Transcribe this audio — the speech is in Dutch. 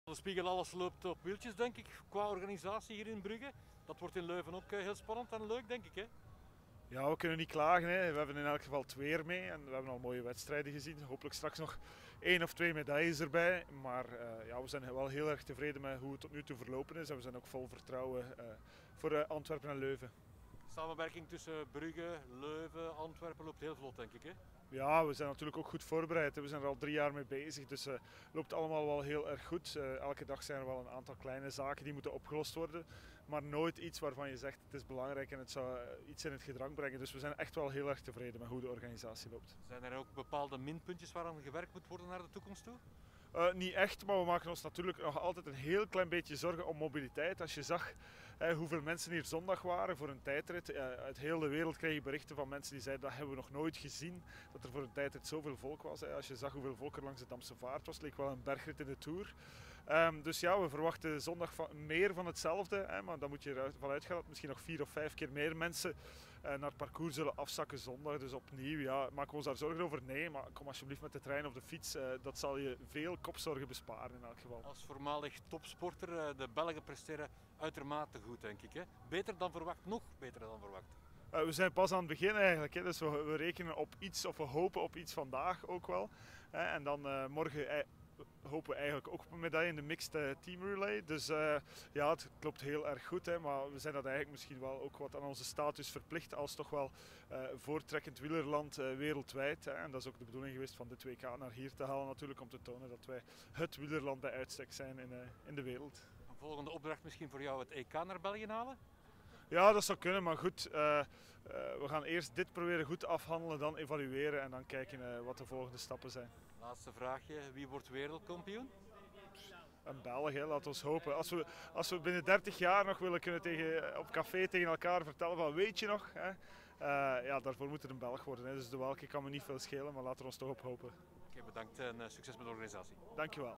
De Spiegel alles loopt op wieltjes, denk ik, qua organisatie hier in Brugge. Dat wordt in Leuven ook heel spannend en leuk, denk ik. Hè? Ja, we kunnen niet klagen. Hè. We hebben in elk geval 2 er mee en we hebben al mooie wedstrijden gezien. Hopelijk straks nog 1 of 2 medailles erbij. Maar ja, we zijn wel heel erg tevreden met hoe het tot nu toe verlopen is. En we zijn ook vol vertrouwen voor Antwerpen en Leuven. Samenwerking tussen Brugge, Leuven, Antwerpen loopt heel vlot, denk ik. Hè? Ja, we zijn natuurlijk ook goed voorbereid. We zijn er al 3 jaar mee bezig, dus het loopt allemaal wel heel erg goed. Elke dag zijn er wel een aantal kleine zaken die moeten opgelost worden, maar nooit iets waarvan je zegt het is belangrijk en het zou iets in het gedrang brengen. Dus we zijn echt wel heel erg tevreden met hoe de organisatie loopt. Zijn er ook bepaalde minpuntjes waaraan gewerkt moet worden naar de toekomst toe? Niet echt, maar we maken ons natuurlijk nog altijd een heel klein beetje zorgen om mobiliteit. Als je zag hoeveel mensen hier zondag waren voor een tijdrit. Uit heel de wereld kreeg je berichten van mensen die zeiden dat hebben we nog nooit gezien. Dat er voor een tijdrit zoveel volk was. Als je zag hoeveel volk er langs de Damse Vaart was, leek wel een bergrit in de Tour. Dus ja, we verwachten zondag meer van hetzelfde. Maar dan moet je ervan uitgaan dat misschien nog 4 of 5 keer meer mensen naar het parcours zullen afzakken zondag. Dus opnieuw, ja, maken we ons daar zorgen over? Nee, maar kom alsjeblieft met de trein of de fiets. Dat zal je veel kopzorgen besparen in elk geval. Als voormalig topsporter, de Belgen presteren uitermate goed, denk ik. Hè? Beter dan verwacht, nog beter dan verwacht. We zijn pas aan het begin eigenlijk, hè. Dus we rekenen op iets of we hopen op iets vandaag ook wel. En dan morgen hopen we eigenlijk ook op een medaille in de mixed team relay. Dus ja, het loopt heel erg goed. Hè, maar we zijn dat eigenlijk misschien wel ook wat aan onze status verplicht als toch wel voortrekkend wielerland wereldwijd. Hè. En dat is ook de bedoeling geweest van dit WK naar hier te halen natuurlijk om te tonen dat wij het wielerland bij uitstek zijn in de wereld. Een volgende opdracht misschien voor jou het EK naar België halen? Ja, dat zou kunnen, maar goed. We gaan eerst dit proberen goed afhandelen, dan evalueren en dan kijken wat de volgende stappen zijn. Laatste vraagje, wie wordt wereldkampioen? Een Belg, hè, laat ons hopen. Als we binnen 30 jaar nog willen kunnen op café tegen elkaar vertellen van weet je nog, hè? Ja, daarvoor moet het een Belg worden. Hè. Dus de welke kan me niet veel schelen, maar laten we ons toch op hopen. Oké, bedankt en succes met de organisatie. Dankjewel.